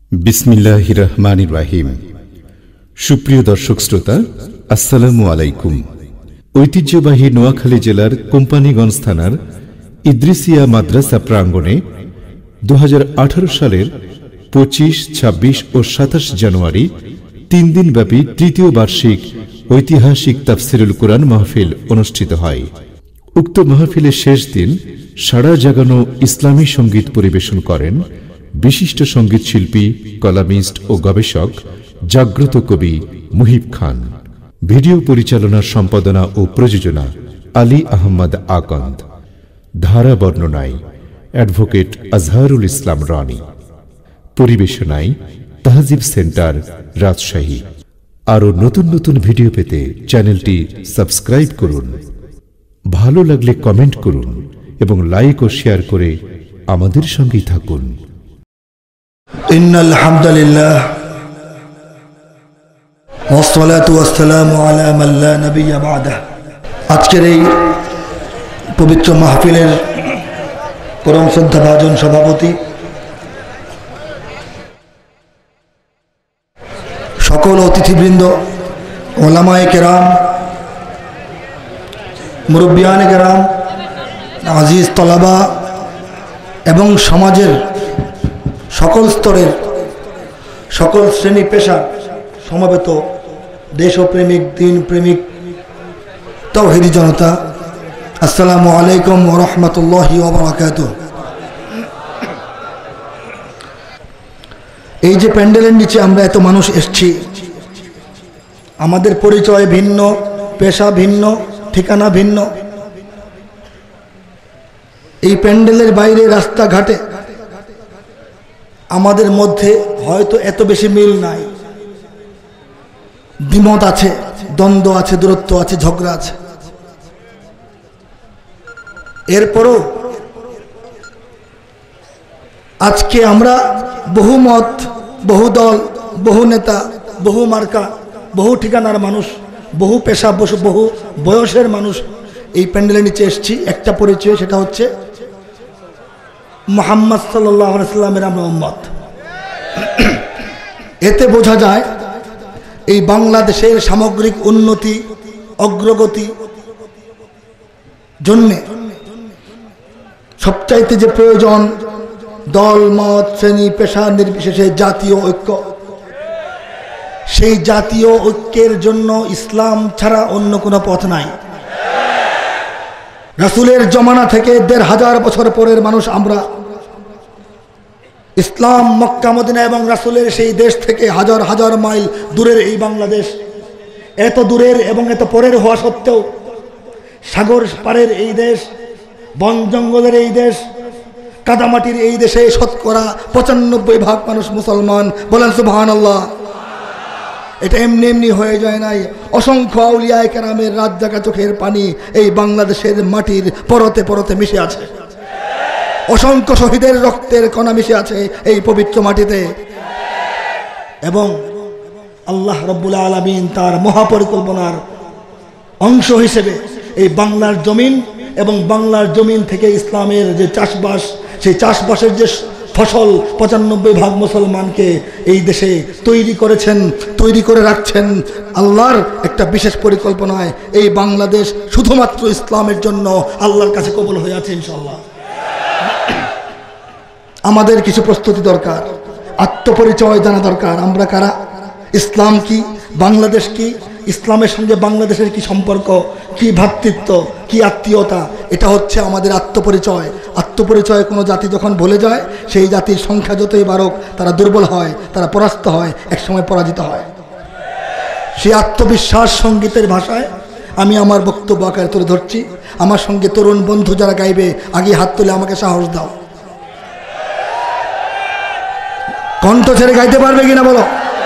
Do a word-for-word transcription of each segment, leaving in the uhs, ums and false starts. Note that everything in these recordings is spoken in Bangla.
বিসমিল্লাহির রহমানির রহিম। সুপ্রিয় দর্শক শ্রোতা, আসসালামু আলাইকুম। ঐতিহ্যবাহী নোয়াখালী জেলার কোম্পানীগঞ্জ থানার ইদ্রিসিয়া মাদ্রাসা প্রাঙ্গণে দু হাজার আঠারো সালের পঁচিশ, ছাব্বিশ ও সাতাশ জানুয়ারি তিন দিনব্যাপী তৃতীয় বার্ষিক ঐতিহাসিক তাফসিরুল কুরআন মাহফিল অনুষ্ঠিত হয়। উক্ত মাহফিলের শেষ দিন সাড়া জাগানো ইসলামী সঙ্গীত পরিবেশন করেন বিশিষ্ট সঙ্গীত শিল্পী, কলামিস্ট ও গবেষক জাগ্রত কবি মুহিব খান। ভিডিও পরিচালনার সম্পাদনা ও প্রযোজনা আলী আহমদ আকন্দ। ধারা বর্ণনায় অ্যাডভোকেট আজহারুল ইসলাম রনি। পরিবেশনায় তাহজিব সেন্টার, রাজশাহী। আরও নতুন নতুন ভিডিও পেতে চ্যানেলটি সাবস্ক্রাইব করুন। ভালো লাগলে কমেন্ট করুন এবং লাইক ও শেয়ার করে আমাদের সঙ্গেই থাকুন। ইন্নাল হামদুলিল্লাহ ওয়াসসালাতু ওয়াসসালামু আলা মান লা নাবিয়্যা বা'দাহ। আজকের এই পবিত্র মাহফিলের পরম শ্রদ্ধাভাজন সভাপতি, সকল অতিথিবৃন্দ, ওলামায়ে কেরাম, মুরব্বিয়ানে কেরাম, আজিজ তলাবা এবং সমাজের সকল স্তরের সকল শ্রেণী পেশা সমবেত দেশপ্রেমিক, দিন প্রেমিক, তাওহীদি জনতা, আসসালামু আলাইকুম ওয়া রাহমাতুল্লাহি ওয়া বারাকাতুহু। এই যে প্যান্ডেলের নিচে আমরা এত মানুষ এসেছি, আমাদের পরিচয় ভিন্ন, পেশা ভিন্ন, ঠিকানা ভিন্ন। এই প্যান্ডেলের বাইরে রাস্তাঘাটে আমাদের মধ্যে হয়তো এত বেশি মিল নাই, দ্বিমত আছে, দ্বন্দ্ব আছে, দূরত্ব আছে, ঝগড়া আছে। এরপরও আজকে আমরা বহু মত, বহু দল, বহু নেতা, বহু মার্কা, বহু ঠিকানার মানুষ, বহু পেশা, বহু বয়সের মানুষ এই প্যান্ডেলের নিচে এসেছি একটা পরিচয়, সেটা হচ্ছে মুহাম্মদ সাল্লাল্লাহু আলাইহি সাল্লামের আমরা উম্মত। এতে বোঝা যায় এই বাংলাদেশের সামগ্রিক উন্নতি, অগ্রগতি জন্যে সবচাইতে যে প্রয়োজন দল, মত, শ্রেণী, পেশা নির্বিশেষে জাতীয় ঐক্য। সেই জাতীয় ঐক্যের জন্য ইসলাম ছাড়া অন্য কোনো পথ নাই। রাসূলের জমানা থেকে দেড় হাজার বছর পরের মানুষ আমরা। ইসলাম মক্কা, মদিনা এবং রাসূলের সেই দেশ থেকে হাজার হাজার মাইল দূরের এই বাংলাদেশ, এত দূরের এবং এত পরের হওয়া সত্ত্বেও সাগর পারের এই দেশ, বন জঙ্গলের এই দেশ, কাদামাটির এই দেশে শতকরা পঁচানব্বই ভাগ মানুষ মুসলমান। বলেন সুবহানাল্লাহ। এটা এমনি এমনি হয়ে যায় নাই। অসংখ্য আউলিয়ায়ে কেরামের রাত জাগা চোখের পানি এই বাংলাদেশের মাটির পরতে পরতে মিশে আছে। অসংখ্য শহীদের রক্তের কণা মিশে আছে এই পবিত্র মাটিতে। এবং আল্লাহ রাব্বুল আলামিন তার মহাপরিকল্পনার অংশ হিসেবে এই বাংলার জমিন এবং বাংলার জমিন থেকে ইসলামের যে চাষবাস, সেই চাষবাসের যে ফসল পঁচানব্বই ভাগ মুসলমানকে এই দেশে তৈরি করেছেন, তৈরি করে রাখছেন আল্লাহর একটা বিশেষ পরিকল্পনায়। এই বাংলাদেশ শুধুমাত্র ইসলামের জন্য আল্লাহর কাছে কবুল হয়ে আছে ইনশাআল্লাহ। আমাদের কিছু প্রস্তুতি দরকার, আত্মপরিচয় জানা দরকার। আমরা কারা, ইসলাম কি, বাংলাদেশ কি, ইসলামের সঙ্গে বাংলাদেশের কি সম্পর্ক, কি ভ্রাতৃত্ব, কি আত্মীয়তা, এটা হচ্ছে আমাদের আত্মপরিচয়। আত্মপরিচয় কোনো জাতি যখন ভুলে যায়, সেই জাতির সংখ্যা যতই বাড়ুক তারা দুর্বল হয়, তারা পরাস্ত হয়, একসময় পরাজিত হয়। সেই আত্মবিশ্বাস সঙ্গীতের ভাষায় আমি আমার বক্তব্য আকারে তুলে ধরছি। আমার সঙ্গে তরুণ বন্ধু যারা গাইবে, আগে হাত তুলে আমাকে সাহস দাও। কণ্ঠ ছেড়ে গাইতে পারবে কিনা বলো?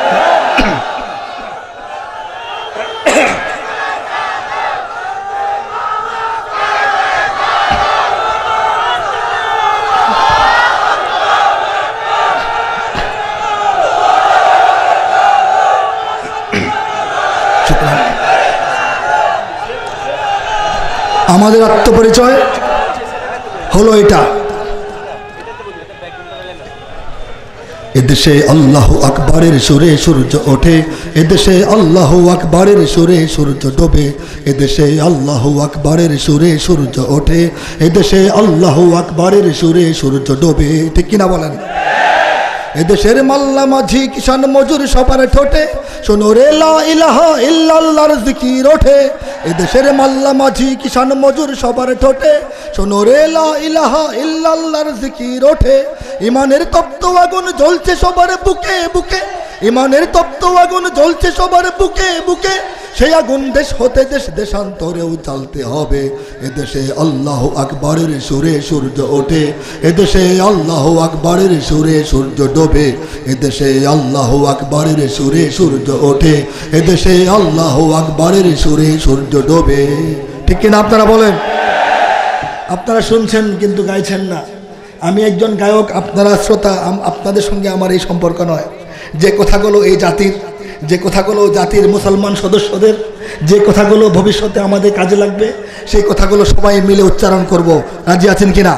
আমাদের আত্মপরিচয় হলো এটা। এদেশে আল্লাহু আকবারের সুরে সূর্য ওঠে, এদেশে আল্লাহু আকবারের সুরে সূর্য ডোবে, এদেশে আল্লাহু আকবারের সুরে সূর্য ওঠে, এদেশে আল্লাহু আকবারের সুরে সূর্য ডোবে। ঠিক কিনা বলেন? এদেশের মাল্লা মাঝি কিষান মজুর সবার ঠোঁটে শোনো রে লা ইলাহা ইল্লাল্লাহর জিকির ওঠে, এদেশের মাল্লা মাঝি কিষান মজুর সবার ঠোঁটে শোনো রে লা ইলাহা ইল্লাল্লাহর জিকির ওঠে। ইমানের তপ্ত আগুন জ্বলছে সবার বুকে বুকে, ইমানের তপ্ত আগুন জ্বলছে সবার বুকে বুকে, সেই আগুন দেশ হতে দেশ দেশান্তরেও জ্বালতে হবে। এদেশে আল্লাহু আকবারের সুরে সূর্য ওঠে, এদেশে আল্লাহু আকবারের সুরে সূর্য ডোবে, এদেশে আল্লাহু আকবারের সুরে সূর্য ওঠে, এদেশে আল্লাহু আকবারের সুরে সূর্য ডোবে। ঠিক কিনা আপনারা বলেন? আপনারা শুনছেন কিন্তু গাইছেন না। আমি একজন গায়ক, আপনারা শ্রোতা, আপনাদের সঙ্গে আমার এই সম্পর্ক নয়। যে কথাগুলো এই জাতির, যে কথাগুলো জাতির মুসলমান সদস্যদের, যে কথাগুলো ভবিষ্যতে আমাদের কাজে লাগবে, সেই কথাগুলো সবাই মিলে উচ্চারণ করব। রাজি আছেন কিনা?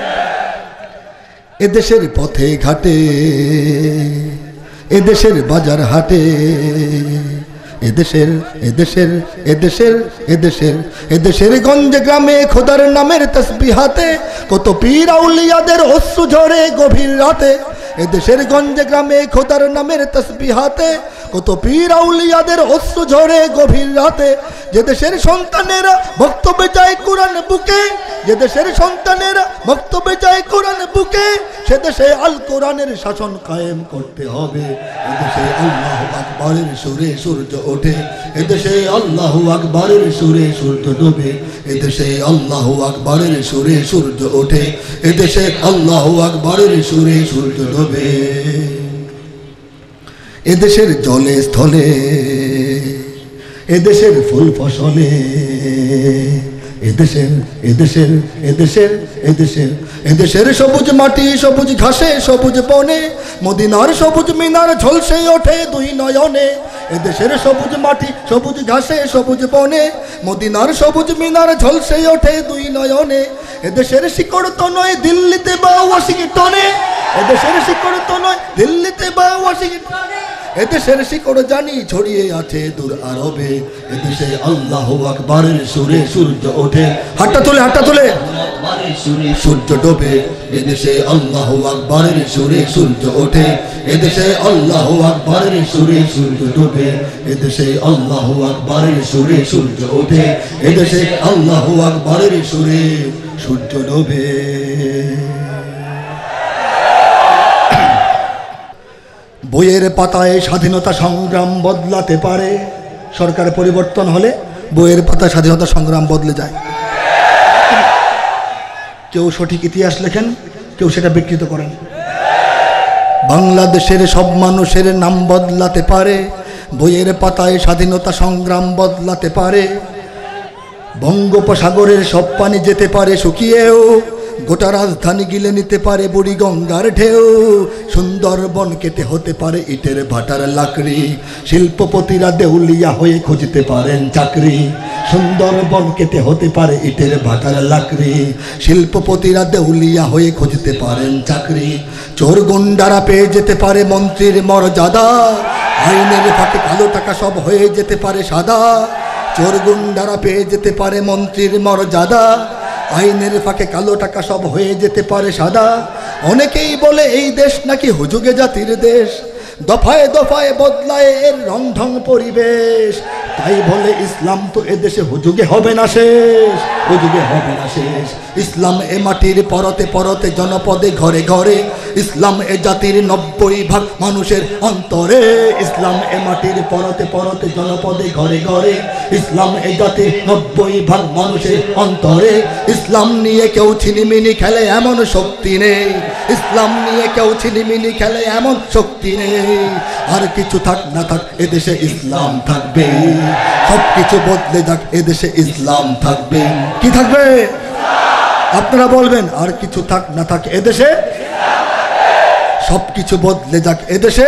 এদেশের পথে ঘাটে, এদেশের বাজার হাটে, এদেশের এদেশের এদেশের এদেশের এদেশের গঞ্জে গ্রামে খোদার নামের তসবিহাতে কত পীর আউলিয়াদের অশ্রু ঝরে গভীর রাতে, এদেশের গঞ্জে গ্রামে খোদার নামের তসবিহাতে কত পীর আউলিয়াদের অশ্রু ঝরে গভীর রাতে। যে দেশের সন্তানেরা বক্তব্যে যায় কোরআন বুকে, যে দেশের সন্তানেরা বক্তব্যে যায় কোরআন বুকে, সে দেশে আল কোরআনের শাসন কায়েম করতে হবে। এদেশে আল্লাহু আকবারের সুরে সূর্য ওঠে, এদেশে আল্লাহু আকবারের সুরে সূর্য ডোবে, এদেশে আল্লাহু আকবারের সুরে সূর্য ওঠে, এদেশে আল্লাহু আকবারের সুরে সূর্য ডোবে। এদেশের জলে স্থলে, এদেশের ফুল ফসলে, এদেশের এদেশের এদেশের এদেশের এদেশের সবুজ মাটি সবুজ ঘাসে সবুজ বনে, মদিনার সবুজ মিনার ঝলসে ওঠে দুই নয়নে। এদেশের সবুজ মাটি সবুজ ঘাসে সবুজ বনে, মদিনার সবুজ মিনার ঝলসে ওঠে দুই নয়নে। এদেশের শিকড় তো নয় দিল্লিতে বা ওয়াশিংটনে, এদেশের শিকড় তো নয় দিল্লিতে বা ওয়াশিংটনে, এদেশের শিকড় জানি ছড়িয়ে আছে দূর আরবে। এদেশে আল্লাহু আকবারের সুরে সূর্য ওঠে, হাতটা তুলে হাতটা তুলে সূর্য ডোবে, এদেশে আল্লাহু আকবারের সুরে সূর্য ওঠে, এদেশে আল্লাহু আকবারের সুরে সূর্য ডোবে, এদেশে আল্লাহু আকবারের সুরে সূর্য ওঠে, এদেশে আল্লাহু আকবারের সুরে সূর্য ডোবে। বইয়ের পাতায় স্বাধীনতা সংগ্রাম বদলাতে পারে, সরকার পরিবর্তন হলে বইয়ের পাতায় স্বাধীনতা সংগ্রাম বদলে যায়। কেউ সঠিক ইতিহাস লেখেন, কেউ সেটা বিকৃত করেন। বাংলাদেশের সব মানুষের নাম বদলাতে পারে, বইয়ের পাতায় স্বাধীনতা সংগ্রাম বদলাতে পারে। বঙ্গোপসাগরের সব পানি যেতে পারে শুকিয়েও, গোটা রাজধানী গিলে নিতে পারে বুড়ি গঙ্গার ঢেউ। সুন্দরবন কেটে হতে পারে ইটের ভাটার লাকড়ি, শিল্পপতিরা দেউলিয়া হয়ে খুঁজতে পারেন চাকরি। সুন্দরবন কেটে হতে পারে ইটের ভাটার লাকড়ি, শিল্পপতিরা দেউলিয়া হয়ে খুঁজতে পারেন চাকরি। চোর গুন্ডারা পেয়ে যেতে পারে মন্ত্রীর মর্যাদা, আইনের ফাঁকে কালো টাকা সব হয়ে যেতে পারে সাদা। চোর গুন্ডারা পেয়ে যেতে পারে মন্ত্রীর মর্যাদা, আইনের ফাঁকে কালো টাকা সব হয়ে যেতে পারে সাদা। অনেকেই বলে এই দেশ নাকি হুজুগে জাতির দেশ, দফায় দফায় বদলায় এর রংঢং পরিবেশ। তাই বলে ইসলাম তো এদেশে হুজুগে হবে না শেষ, হুজুগে হবে না শেষ। ইসলাম এ মাটির পরতে পরতে জনপদে ঘরে ঘরে, ইসলাম এ জাতির নব্বই ভাগ মানুষের অন্তরে। ইসলাম এ মাটির পরতে পরতে জনপদে ঘরে ঘরে, ইসলাম এ জাতির নব্বই ভাগ মানুষের অন্তরে। ইসলাম নিয়ে কেউ ছিনিমিনি খেলে এমন শক্তি নেই, ইসলাম নিয়ে কেউ ছিনিমিনি খেলে এমন শক্তি নেই। আর কিছু থাক না থাক এদেশে ইসলাম থাকবে, সব কিছু বদলে যাক এদেশে ইসলাম থাকবে। কি থাকবে? আপনারা বলবেন। আর কিছু থাক না থাক এদেশে সব কিছু বদলে যাক এদেশে।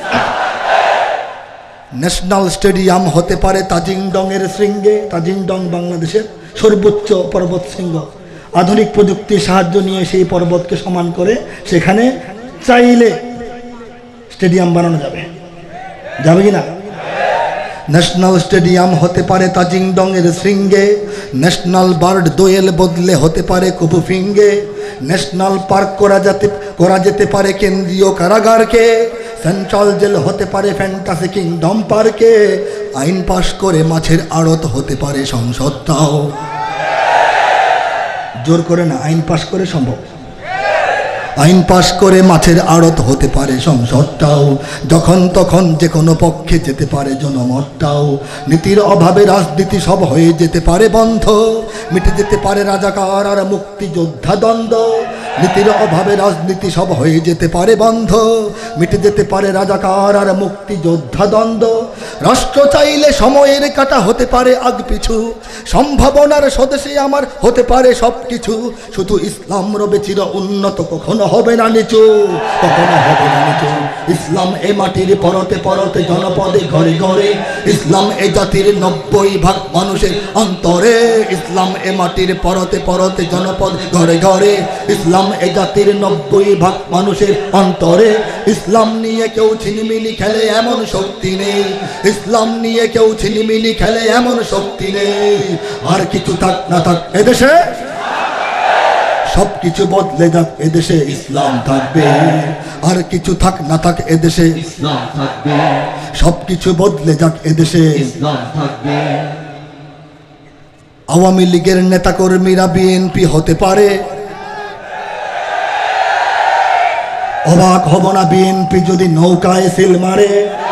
ন্যাশনাল স্টেডিয়াম হতে পারে তাজিংডং এর শৃঙ্গে। তাজিংডং বাংলাদেশের সর্বোচ্চ পর্বত শৃঙ্গ। আধুনিক প্রযুক্তির সাহায্য নিয়ে সেই পর্বতকে সমান করে সেখানে চাইলে স্টেডিয়াম বানানো যাবে, যাবে কি না? ন্যাশনাল স্টেডিয়াম হতে পারে তাজিংডং এর শৃঙ্গে, ন্যাশনাল বার্ড দোয়েল বদলে হতে পারে কুপুফিঙ্গে, ন্যাশনাল পার্ক করা যেতে করা যেতে পারে কেন্দ্রীয় কারাগারকে, সেন্ট্রাল জেল হতে পারে ফ্যান্টাসি কিংডম পার্কে, আইন পাশ করে মাছের আড়ত হতে পারে সংসদটাও। জোর করে না, আইন পাশ করে সম্ভব। আইন পাশ করে মাছের আড়ত হতে পারে সংসদটাও, যখন তখন যে কোনো পক্ষে যেতে পারে জনমতটাও। নীতির অভাবে রাজনীতি সব হয়ে যেতে পারে বন্ধ, মিটে যেতে পারে রাজাকার আর মুক্তিযোদ্ধা দ্বন্দ্ব। নীতির অভাবে রাজনীতি সব হয়ে যেতে পারে বন্ধ, মিটে যেতে পারে রাজাকার আর মুক্তিযোদ্ধা দ্বন্দ্ব। রাষ্ট্র চাইলে সময়ের কাটা হতে পারে আগ পিছু, সম্ভাবনার স্বদেশে আমার হতে পারে সব কিছু। শুধু ইসলাম রবে চির উন্নত, কখনো হবে না নিচু, কখনো হবে না নিচু। ইসলাম এ মাটির পরতে পরতে জনপদে ঘরে ঘরে, ইসলাম এ জাতির নব্বই ভাগ মানুষের অন্তরে। ইসলাম এ মাটির পরতে পরতে জনপদ ঘরে ঘরে, ইসলাম এ জাতির নব্বই ভাগ মানুষের অন্তরে। ইসলাম নিয়ে কেউ ছিনিমিনি খেলে এমন শক্তি নেই, ইসলাম নিয়ে কেউ ছিনিমিনি খেলে এমন শক্তি নেই। আর কিছু থাক না থাক এদেশে, সব কিছু বদলে যাক এদেশে ইসলাম থাকবে। আর কিছু থাক না থাক এদেশে ইসলাম থাকবে, সব কিছু বদলে যাক এদেশে ইসলাম থাকবে। আওয়ামী লীগের নেতা কর্মীরা বিএনপি হতে পারে, অবাক হব না বিএনপি যদি নৌকায় সিল মারে।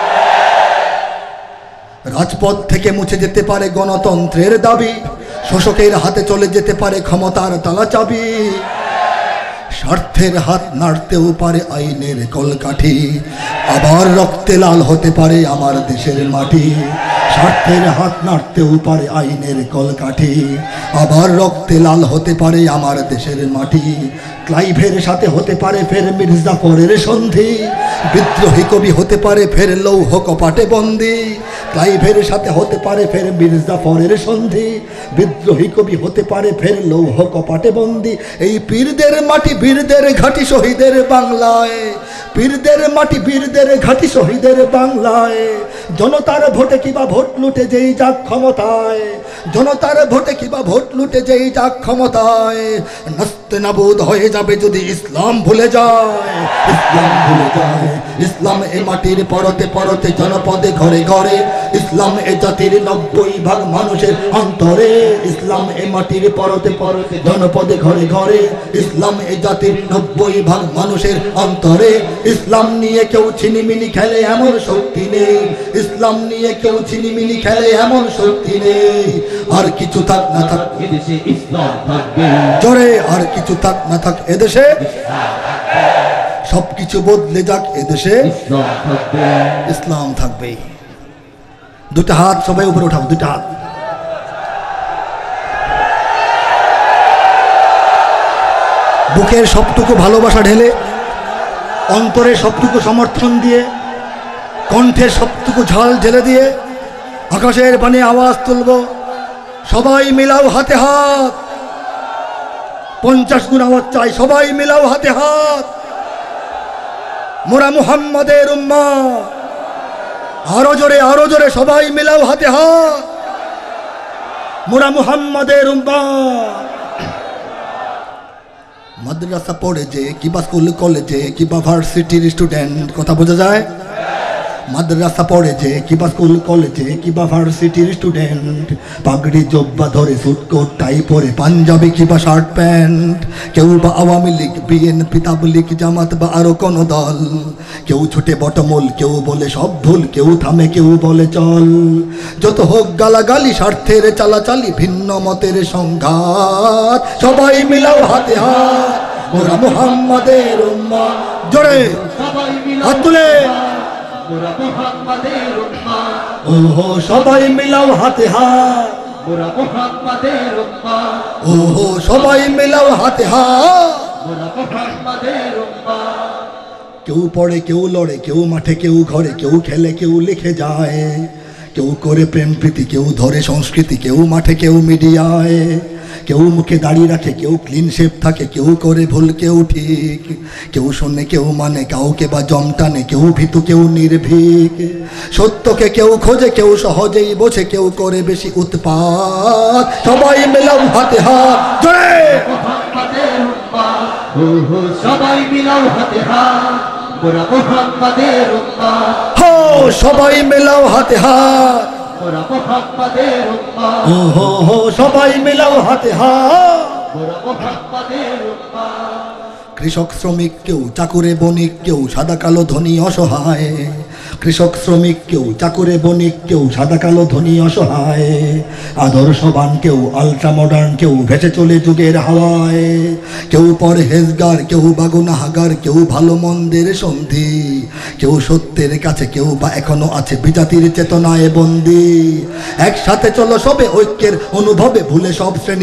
রাজপথ থেকে মুছে যেতে পারে গণতন্ত্রের দাবি, শোষকের হাতে চলে যেতে পারে ক্ষমতার তালা চাবি। স্বার্থের হাত নাড়তেও পারে আইনের কলকাঠি, আবার রক্তে লাল হতে পারে আমার দেশের মাটি। স্বার্থের হাত নাড়তেও পারে আইনের কলকাঠি, আবার রক্তে লাল হতে পারে আমার দেশের মাটি। ক্লাইভের সাথে হতে পারে ফের মির্জাফরের সন্ধি, বিদ্রোহী কবি হতে পারে ফের লৌহ কপাটে বন্দি। ক্লাইভের সাথে হতে পারে ফের মির্জাফরের সন্ধি, বিদ্রোহী কবি হতে পারে ফের লৌহ কপাটে বন্দি। এই পীরদের মাটি বীরদের ঘাটি শহীদের বাংলায়, পীরদের মাটি বীরদের ঘাটি শহীদের বাংলায়। জনতার ভোটে কিবা ভোট লুটে যেই যাক ক্ষমতায়, জনতার ভোটে কিবা ভোট লুটে যেই যাক ক্ষমতায়। নাস্তে নাবুদ হয়ে যাবে যদি ইসলাম ভুলে যায়, ইসলাম ভুলে যায়। ইসলাম এ মাটির পরতে পরতে জনপদে ঘরে ঘরে, ইসলাম এ জাতির নব্বই ভাগ মানুষের অন্তরে। ইসলাম এ মাটির পরতে পরতে জনপদে ঘরে ঘরে, ইসলাম এ জাতির নব্বই ভাগ মানুষের অন্তরে। ইসলাম নিয়ে কেউ ছিনিমিনি খেলে এমন শক্তি নেই, ইসলাম নিয়ে কেউ ছিনিমিনি খেলে এমন শক্তি নেই। আর কিছু থাক না থাক এদেশে ইসলাম থাকবে, জোরে আর কিছু থাক না থাক এদেশে সব কিছু বদলে যাক এদেশে ইসলাম থাকবে, ইসলাম থাকবে। দুটা হাত সবাই উপরে উঠাও, দুটা হাত। বুকের সবটুকু ভালোবাসা ঢেলে, অন্তরে সবটুকু সমর্থন দিয়ে, কণ্ঠের সবটুকু ঝাল ঢেলে দিয়ে আকাশের পানে আওয়াজ তুলব, সবাই মিলাও হাতে হাত। পঞ্চাশ গুণ আওয়াজ চাই, সবাই মিলাও হাতে হাত। মোরা মুহাম্মাদের উম্মত, আরো জোরে আরো জোরে সবাই মিলাও হাতে হাত। মোরা মুহাম্মাদের উম্মত। মাদ্রাসা পড়ে যে কিবা স্কুল কলেজে কিবা ভার্সিটির স্টুডেন্ট, কথা বোঝা যায়? মাদ্রাসা পড়ে যে কিবা স্কুল কলেজে কিবা ভার্সিটির স্টুডেন্ট, পাগড়ি জব্বা ধরে সুটকোট টাই পরে পাঞ্জাবি কিবা শার্ট প্যান্ট। কেউ বা আওয়ামী লীগ, বিএনপি, তাবলীগ, জামাত বা আরো কোন দল। কেউ ছুটে বটমূল, কেউ বলে সব ভুল, কেউ থামে কেউ বলে চল। যত হোক গালাগালি, স্বার্থের চালাচালি, ভিন্ন মতের সংঘাত, সবাই মিলাও হাতে হাত। মোরা মুহাম্মাদের উম্মত, জোরে হাত তুলে মোরা মুহাম্মাদের উম্মত। ওহো সবাই মিলাও হাতে হাত, মোরা মুহাম্মাদের উম্মত। ওহো সবাই মিলাও হাতে হাত, মোরা মুহাম্মাদের উম্মত। কেউ পড়ে কেউ লড়ে, কেউ মাঠে কেউ ঘরে, কেউ খেলে কেউ লিখে যায়। কেউ করে প্রেম প্রীতি, কেউ ধরে সংস্কৃতি, কেউ মাঠে কেউ মিডিয়ায়। কেউ মুখে দাড়ি রাখে, কেউ ক্লিন শেপ থাকে, কেউ করে ভুল কেউ ঠিক, কেউ শোনে কেউ মানে, কাউকে বা জম টানে, কেউ ভীতু কেউ নির্ভীক, সত্যকে কেউ খোঁজে, কেউ সহজেই বোঝে, কেউ করে বেশি উৎপাত। সবাই মেলাও হাতে হাত, জোরে মুহাম্মাদের উম্মাহ, হো হো সবাই মিলাও হাতে হাত, মোরা মুহাম্মাদের উম্মাহ, হো সবাই মেলাও হাতে হাত, মোরা মুহাম্মাদের উম্মাহ, ও হো হো সবাই মেলাও হাতে হাত। মোরা মুহাম্মাদের উম্মাহ। কৃষক শ্রমিক কেউ, চাকুরে বণিক কেউ, সাদা কালো ধনী অসহায়, কৃষক শ্রমিক কেউ, চাকুরে বণিক কেউ, সাদা কালো ধনী অসহায়, আদর্শবান কেউ, আলট্রা মডার্ন কেউ, ভেসে চলে যুগের হাওয়ায়, কেউ পরহেজগার, কেউ বা গুনাহগার, কেউ ভালো মন্দের সন্ধি, কেউ সত্যের কাছে, কেউ বা এখনো আছে বিজাতির চেতনায় বন্দি। একসাথে চলো সবে ঐক্যের অনুভবে, ভুলে সব শ্রেণী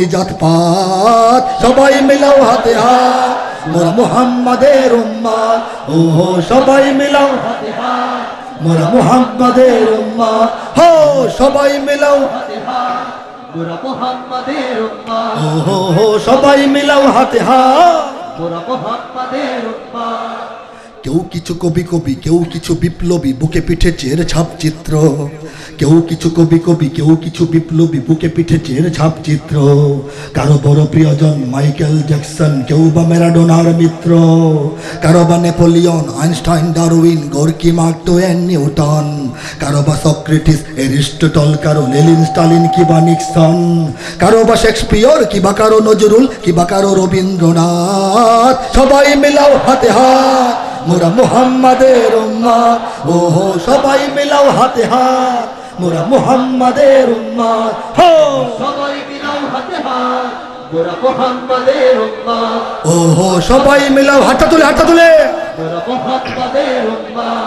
জাতপাত। সবাই মিলাও হাতে হাত, মোরা মুহাম্মাদের উম্মাহ, ও হো সবাই মিলাও হাতে হাত, মোরা মুহাম্মাদের উম্মাহ, হো সবাই মিলাও হাতে হাত, মোরা মুহাম্মাদের উম্মাহ, ও হো হো সবাই মিলাও হাতে হাত। মোরা মুহাম্মাদের উম্মাহ। কেউ কিছু কবি কবি, কেউ কিছু বিপ্লবী, বুকে পিঠে চের ছাপ চিত্র, কেউ কিছু কবি কবি, কেউ কিছু বিপ্লবী, বুকে পিঠে চের ছাপ চিত্র, কারো বড় প্রিয়জন মাইকেল জ্যাকসন, কেউ বা ম্যারাডোনার মিত্র, কারো বা Napoleon, Einstein, Darwin, Gorky, Mark Twain, Newton, কারো বা সক্রেটিস, এরিস্টটল, কারো লেনিন, স্টালিন কিবা নিক্সন, কারো বা শেক্সপিয়র, কিবা কারো নজরুল, কিবা কারো রবীন্দ্রনাথ। সবাই মিলাও হাতে হাত, মোরা মুহাম্মাদের উম্মাহ, ও হো সবাই মিলাও হাতে হাত, মোরা মুহাম্মাদের উম্মাহ, হো সবাই মিলাও হাতে হাত, মোরা মুহাম্মাদের উম্মাহ, ও হো সবাই মিলাও হাতটা তুলে, হাতটা তুলে। মোরা মুহাম্মাদের উম্মাহ।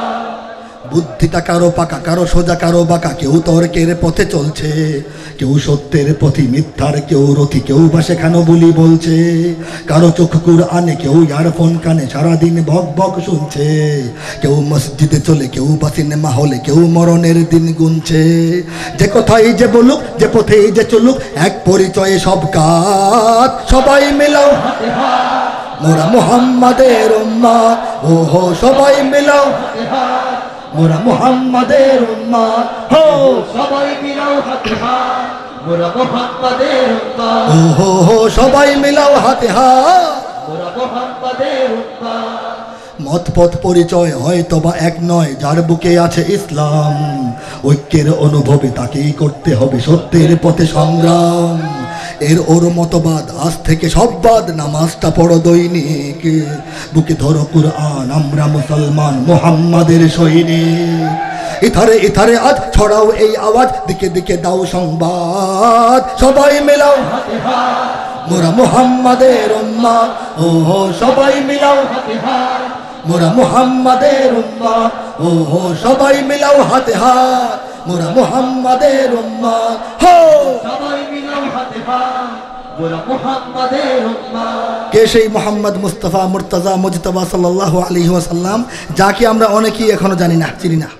বুদ্ধিটা কারো পাকা, কারো সোজা, কারো বাঁকা, কেউ তর্কের পথে চলছে, কেউ সত্যের পথে, মিথ্যার কেউ রথি, কেউ বা শেখানো বলি বলছে, কারো চোখ কুরআনে, কেউ ইয়ারফোন কানে, সারাদিন বক বক শুনছে, কেউ মসজিদে চলে, কেউ বা সিনেমা হলে, কেউ মরণের দিন গুনছে। যে কথাই যে বলুক, যে পথেই যে চলুক, এক পরিচয়ে সব কাজ। সবাই মিলাও হাতে হাত, মোরা মুহাম্মাদের উম্মাহ, ও হো সবাই মিলাও হাতে হাত, মোরা মুহাম্মাদের উম্মাহ, হো সবাই মিলাও হাতে হাত, মোরা মুহাম্মাদের উম্মাহ, ও হো হো সবাই মিলাও হাতে হাত। মোরা মুহাম্মাদের উম্মাহ। মত পথ পরিচয় হয়তো বা এক নয়, যার বুকে আছে ইসলাম, ঐক্যের অনুভবে তাকেই করতে হবে সত্যের পথে সংগ্রাম। এর ওর মতবাদ, আজ থেকে সব বাদ, নামাজটা পড়ো দৈনিক, বুকে ধরো কুরআন, আমরা মুসলমান, মুহাম্মাদের সৈনিক। ইথারে ইথারে আজ ছড়াও এই আওয়াজ, দিকে দিকে দাও সংবাদ। সবাই মিলাও হাতে হাত, মোরা মুহাম্মাদের উম্মাহ, ও হো সবাই মিলাও হাতে হাত, মোরা মুহাম্মাদের উম্মাহ, ও হো সবাই মিলাও হাতে হাত, মোরা মুহাম্মাদের উম্মাহ, হো সবাই মিলাও হাতে হাত, মোরা মুহাম্মাদের উম্মাহ। কে সেই মোহাম্মদ মুস্তাফা মুর্তজা মুজতবা সাল্লাল্লাহু আলাইহি ওয়াসাল্লাম, যাকে আমরা অনেকেই এখনো জানি না, চিনি না।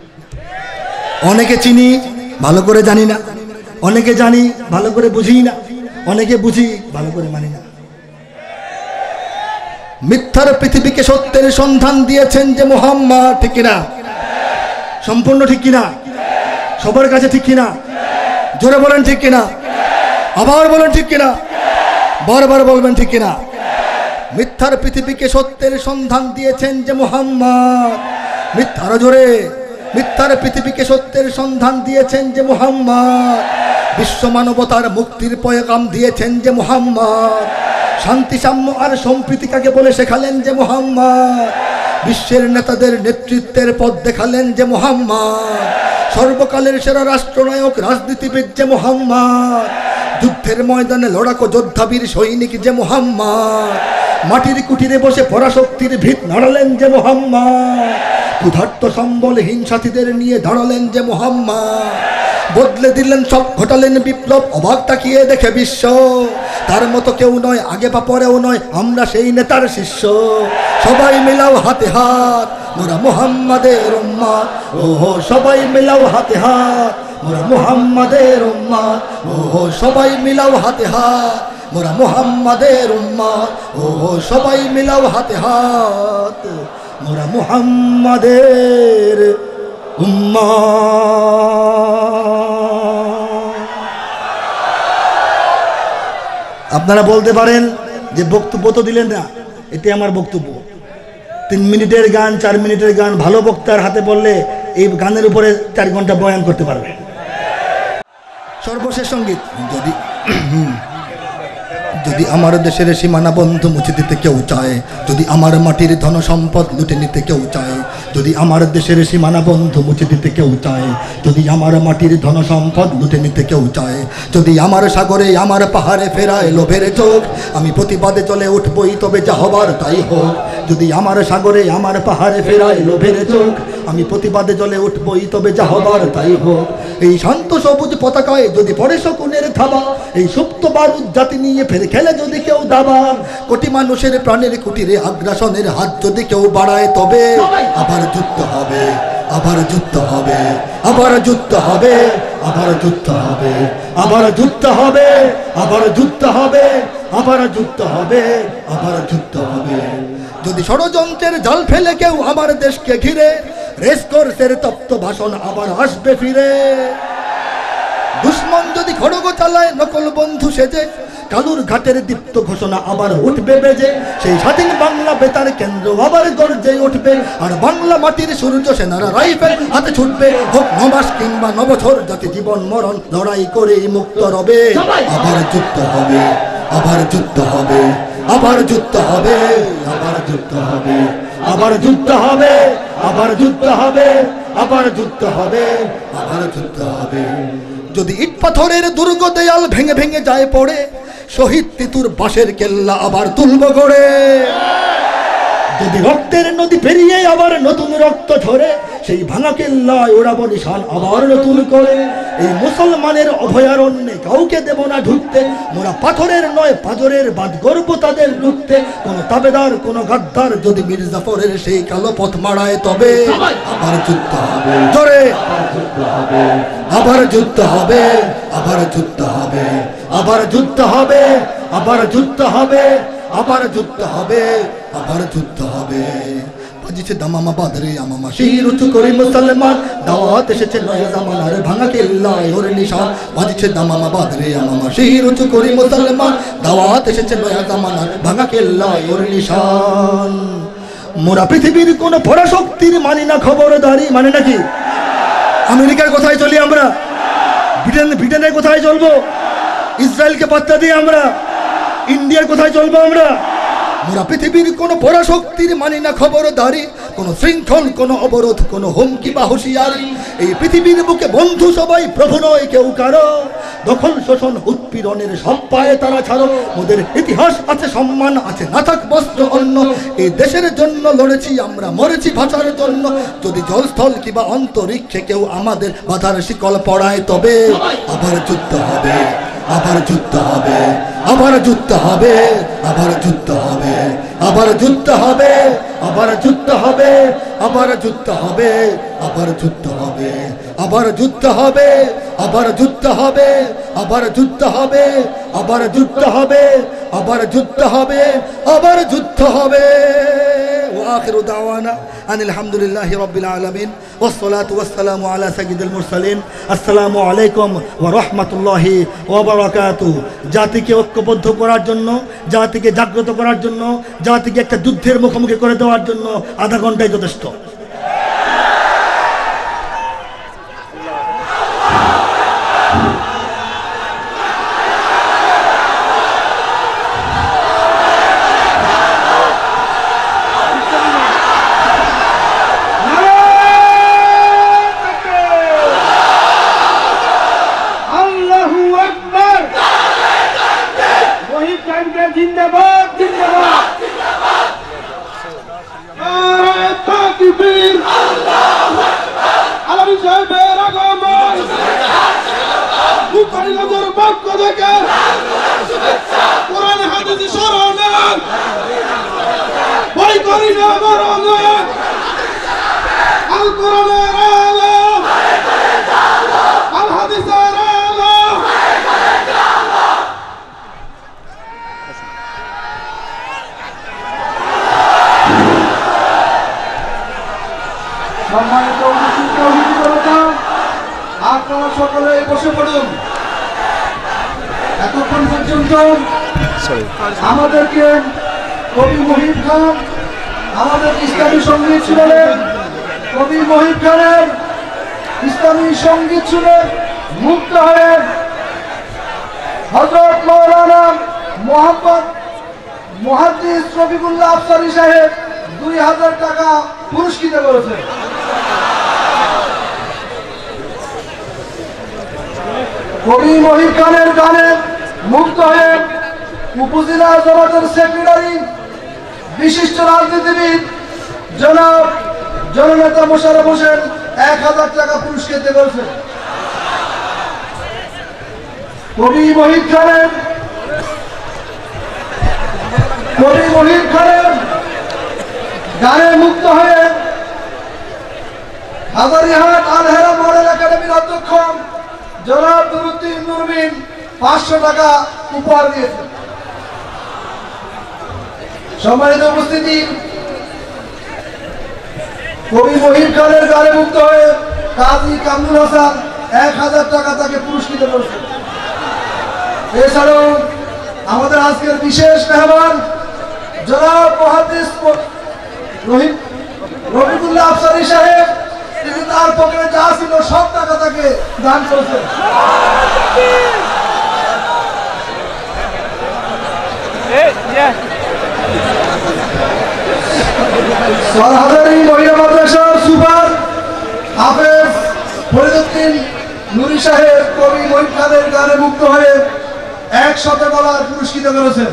অনেকে চিনি, ভালো করে জানি না, অনেকে জানি, ভালো করে বুঝি না, অনেকে বুঝি, ভালো করে মানি না। মিথ্যার পৃথিবীকে সত্যের সন্ধান দিয়েছেন যে মুহাম্মদ, ঠিক কিনা? সম্পূর্ণ ঠিক কিনা? সবার কাছে ঠিক কিনা? জোরে বলেন ঠিক কিনা? আবার বলেন ঠিক কিনা? বারবার বলবেন ঠিক কিনা? মিথ্যার পৃথিবীকে সত্যের সন্ধান দিয়েছেন যে মুহাম্মদ, মিথ্যার জোরে, মিথ্যার পৃথিবীকে সত্যের সন্ধান দিয়েছেন যে মুহাম্মদ, বিশ্ব মানবতার মুক্তির পয়গাম দিয়েছেন যে মুহাম্মদ, শান্তি সাম্য আর সম্প্রীতি কাকে বলে শেখালেন যে মুহাম্মদ, বিশ্বের নেতাদের নেতৃত্বের পথ দেখালেন যে মুহাম্মদ, সর্বকালের সেরা রাষ্ট্রনায়ক রাজনীতিবিদ যে মুহাম্মদ, যুদ্ধের ময়দানে লড়াকো যোদ্ধাবীর সৈনিক যে মুহাম্মদ, মাটির কুটিরে বসে পরাশক্তির ভিত নাড়ালেন যে মুহাম্মদ, ক্ষুধার্ত সম্বলহীন সাথীদের নিয়ে দাঁড়ালেন যে মুহাম্মদ, বদলে দিলেন সব, ঘটালেন বিপ্লব, অবাক তাকিয়ে দেখে বিশ্ব, তার মতো কেউ নয়, আগে বা পরেও নয়, আমরা সেই নেতার শিষ্য। সবাই মিলাও হাতে হাত, মোরা মুহাম্মাদের উম্মাহ, ও হো সবাই মিলাও হাতে হাত, মোরা মুহাম্মাদের উম্মাহ, ও হো সবাই মিলাও হাতে হাত, মোরা মুহাম্মাদের উম্মত। ও সবাই মিলাও হাতে হাত, মোরা মুহাম্মাদের উম্মত। আপনারা বলতে পারেন যে বক্তব্য তো দিলেন না, এটি আমার বক্তব্য। তিন মিনিটের গান, চার মিনিটের গান ভালো বক্তার হাতে বললে এই গানের উপরে চার ঘন্টা বয়ান করতে পারবে। সর্বশেষ সঙ্গীত। যদি যদি আমার দেশের সীমানা বন্ধ মুছে দিতে কেউ চায়, যদি আমার মাটির ধন সম্পদ লুটে নিতে কেউ চায়, যদি আমার দেশের সীমানা বন্ধ মুছে দিতে কেউ চায়, যদি আমার মাটির ধন সম্পদ লুটে নিতে কেউ চায়, যদি আমার সাগরে আমার পাহাড়ে ফেরায় লোভের চোখ, আমি প্রতিবাদে চলে উঠবই তবে যা হবার তাই হোক। যদি আমার সাগরে আমার পাহাড়ে ফেরায় লোভের চোখ, আমি প্রতিবাদে চলে উঠবই তবে যা হবার তাই হোক। এই শান্ত সবুজ পতাকায় যদি পড়ে শকুনের থাবা, এই সুপ্ত বারুদ জাতি নিয়ে ফের খেলে যদি কেউ দাবা, কোটি মানুষের প্রাণের কুটিরে আগ্রাসনের হাত যদি কেউ বাড়ায়, তবে আবার যুদ্ধ হবে, আবার যুদ্ধ হবে, আবার যুদ্ধ হবে, আবার যুদ্ধ হবে, আবার যুদ্ধ হবে, আবার যুদ্ধ হবে, আবার যুদ্ধ হবে, আবার যুদ্ধ হবে। যদি ষড়যন্ত্রের জাল ফেলে কেউ আমার দেশকে ঘিরে, রেসকোর্সের তপ্ত ভাষণ আবার আসবে ফিরে। দুশ্মন যদি খড়গ চালায় নকল বন্ধু সেজে, কালুর ঘাটের দীপ্ত ঘোষণা আবার উঠবে বেজে। সেই স্বাধীন বাংলা বেতার কেন্দ্র আবার গর্জে উঠবে, আর বাংলা মাটির সূর্য সেনারা রাইফেল হাতে ছুটবে। হোক নমাস কিংবা নবছর, যাতে জীবন মরণ লড়াই করে মুক্ত রবে। আবার যুদ্ধ হবে, আবার যুদ্ধ হবে, আবার যুদ্ধ হবে, আবার যুদ্ধ হবে, আবার যুদ্ধ হবে, আবার যুদ্ধ হবে, আবার যুদ্ধ হবে, আবার যুদ্ধ হবে। যদি ইট পাথরের দুর্গ দেয়াল ভেঙে ভেঙে যায় পড়ে, শহীদ তিতুর বাঁশের কেল্লা আবার তুলব গড়ে। যদি রক্তের নদী পেরিয়ে আবার নতুন রক্ত ঝরে, সেই ভাঙা কেল্লায় ওড়াবো নিশান আবার নতুন করে। এই মুসলমানের অভয়ারণ্যে কাউকে দেব না ঢুকতে, মোরা পাথরের নয় পাথরের বাদ গর্ব তাদের লুটতে। কোন তাবেদার কোন গাদ্দার যদি মির্জাফরের সেই কালো পথ মারায়, তবে আবার যুদ্ধ হবে, জোরে আবার যুদ্ধ হবে, আবার যুদ্ধ হবে, আবার যুদ্ধ হবে, আবার যুদ্ধ হবে, আবার যুদ্ধ হবে, আবার যুদ্ধ হবে। বাজিছে দামামা বাদরে আমামা শির উঁচু করে মুসলমান, দাওয়াত এসেছে নয়া জামানার ভাঙা কেল্লায় ওর নিশান। বাজিছে দামামা বাদরে আমামা শির উঁচু করে মুসলমান, দাওয়াত এসেছে নয়া জামানার ভাঙা কেল্লায় ওর নিশান। মোরা পৃথিবীর কোন পরাশক্তির মানি না খবরদারি, মানে নাকি? আমেরিকার কোথায় চলি আমরা? ব্রিটেন ব্রিটেনের কোথায় চলবো? ইসরায়েলকে পাত্তা দিই আমরা? ইন্ডিয়ার কোথায় চলবো আমরা? মোরা পৃথিবীর কোন পরাশক্তির মানি না খবরদারি, কোন শৃঙ্খল, কোন অবরোধ, কোন হুমকি বা হুঁশিয়ারি। এই পৃথিবীর বুকে বন্ধু সবাই, প্রভু নয় কেউ কারো। দখল শোষণ উৎপীড়নের সব পায়ে তারা ছাড়ো। মোদের ইতিহাস আছে, সম্মান আছে, না থাক বস্ত্র অন্য। এই দেশের জন্য লড়েছি আমরা, মরেছি ভাষার জন্য। যদি জলস্থল কিংবা অন্তরিক্ষে কেউ আমাদের বাধার শিকল পড়ায়, তবে আবার যুদ্ধ হবে, আবার যুদ্ধ হবে, আবার যুদ্ধ হবে, আবার যুদ্ধ হবে, আবার যুদ্ধ হবে, আবার যুদ্ধ হবে, আবার যুদ্ধ হবে, আবার যুদ্ধ হবে, আবার যুদ্ধ হবে, আবার যুদ্ধ হবে, আবার যুদ্ধ হবে, আবার যুদ্ধ হবে, আবার যুদ্ধ হবে, আবার যুদ্ধ হবে। وآخر دعوانا أن الحمد لله رب العالمين والصلاة والسلام على سيد المرسلين السلام عليكم ورحمة الله وبركاته। জাতিকে ঐক্যবদ্ধ করার জন্য, জাতিকে জাগ্রত করার জন্য, জাতিকে একটা যুদ্ধের মুখোমুখি করে দেওয়ার জন্য আধা ঘন্টায় যথেষ্ট। জিন্দাবাদ জিন্দাবাদ জিন্দাবাদ। আপনারা সকলে বসে পড়ুন। এতক্ষণ পর্যন্ত আমাদেরকে কবি মহিব খান আমাদের ইসলামী সঙ্গীত শুনলেন। কবি মহিব খানের ইসলামী সঙ্গীত শুনে মুক্ত হয়ে হযরত মাওলানা মোহাম্মদ মুহাদ্দিস রফিকুল্লাহ আফসারী সাহেব দুই হাজার টাকা পুরস্কৃত করেছে। কবি মহিব খানের গানে মুক্ত হয়ে উপজেলা জামাতের সেক্রেটারি বিশিষ্ট রাজনীতিবিদ জনাব জননেতা মোশাররফ হোসেন এক হাজার টাকা পুরস্কৃত করেছেন। কবি মহিব খানের কবি মহিব খানের গানে মুক্ত হয়ে হাজারিহাট আল হেরা মডেল একাডেমির অধ্যক্ষ জনাব নুরুদ্দিন নুরমিন পাঁচশো টাকা উপহার দিয়েছেন। সম্মানিত উপস্থিতি, কবি মহিব খানের গানে মুক্ত হয়ে কাজী কামরুল হাসান এক হাজার টাকা তাকে পুরস্কৃত করেছেন। এছাড়াও আমাদের আজকের বিশেষ মেহমান জনাব মুহাদ্দিস রফিকুল্লাহ আফসারী সাহেব, তিনি তার পকেটে যা ছিল সব টাকা তাকে দান করেছেন। সরহাদারি মহিলা মাদ্রাসার সুপার হাফেজ ফরিদউদ্দিন নুরি সাহেব কবি মহিব খানের গানে মুক্ত হয়ে একশত ডলার পুরস্কৃত করেছেন।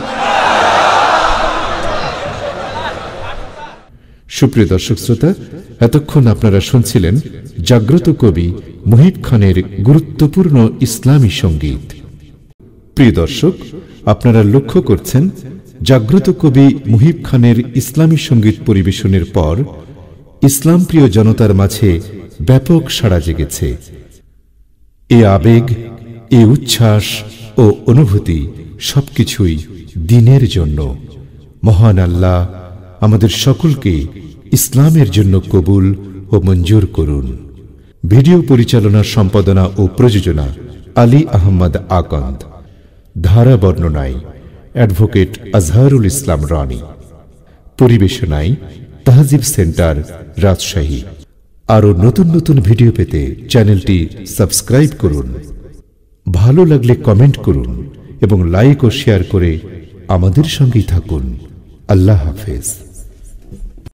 সুপ্রিয় দর্শক শ্রোতা, এতক্ষণ আপনারা শুনছিলেন জাগ্রত কবি মুহিব খানের গুরুত্বপূর্ণ ইসলামী সঙ্গীত। প্রিয় দর্শক, আপনারা লক্ষ্য করছেন জাগ্রত কবি মুহিব খানের ইসলামী সঙ্গীত পরিবেশনের পর ইসলাম প্রিয় জনতার মাঝে ব্যাপক সাড়া জেগেছে। এ আবেগ, এ উচ্ছ্বাস ও অনুভূতি সবকিছুই দ্বীনের জন্য। মহান আল্লাহ আমাদের সকলকে ইসলামের জন্য কবুল ও মঞ্জুর করুন। ভিডিও পরিচালনা, সম্পাদনা ও প্রযোজনা আলী আহমদ আকন্দ। ধারা বর্ণনায় অ্যাডভোকেট আজহারুল ইসলাম রানী। পরিবেশনায় তাহজিব সেন্টার, রাজশাহী। আরও নতুন নতুন ভিডিও পেতে চ্যানেলটি সাবস্ক্রাইব করুন। ভালো লাগলে কমেন্ট করুন এবং লাইক ও শেয়ার করে আমাদের সঙ্গেই থাকুন। আল্লাহ হাফেজ।